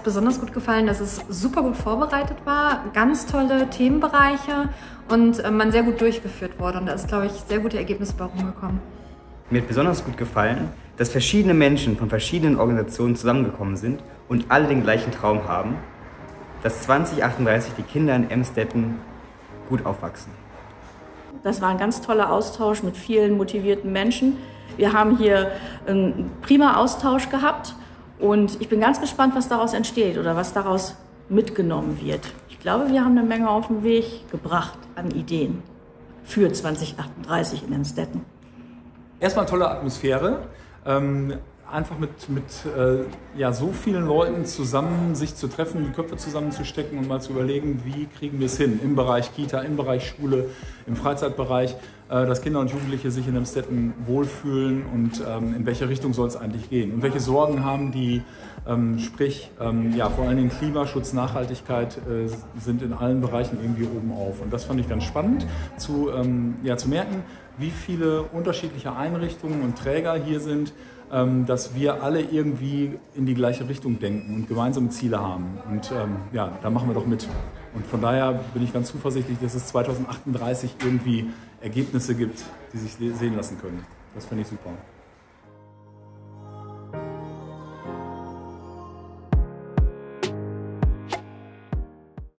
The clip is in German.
besonders gut gefallen, dass es super gut vorbereitet war, ganz tolle Themenbereiche und man sehr gut durchgeführt wurde. Und da ist, glaube ich, sehr gute Ergebnisse bei rumgekommen. Mir hat besonders gut gefallen, dass verschiedene Menschen von verschiedenen Organisationen zusammengekommen sind und alle den gleichen Traum haben, dass 2038 die Kinder in Emstetten gut aufwachsen. Das war ein ganz toller Austausch mit vielen motivierten Menschen. Wir haben hier einen prima Austausch gehabt und ich bin ganz gespannt, was daraus entsteht oder was daraus mitgenommen wird. Ich glaube, wir haben eine Menge auf den Weg gebracht an Ideen für 2038 in Emstetten. Erstmal tolle Atmosphäre. Einfach mit so vielen Leuten zusammen sich zu treffen, die Köpfe zusammenzustecken und mal zu überlegen, wie kriegen wir es hin im Bereich Kita, im Bereich Schule, im Freizeitbereich, dass Kinder und Jugendliche sich in Emstetten wohlfühlen und in welche Richtung soll es eigentlich gehen und welche Sorgen haben die, vor allen Dingen Klimaschutz, Nachhaltigkeit sind in allen Bereichen irgendwie oben auf. Und das fand ich ganz spannend zu merken, wie viele unterschiedliche Einrichtungen und Träger hier sind, dass wir alle irgendwie in die gleiche Richtung denken und gemeinsame Ziele haben. Und da machen wir doch mit. Und von daher bin ich ganz zuversichtlich, dass es 2038 irgendwie Ergebnisse gibt, die sich sehen lassen können. Das finde ich super.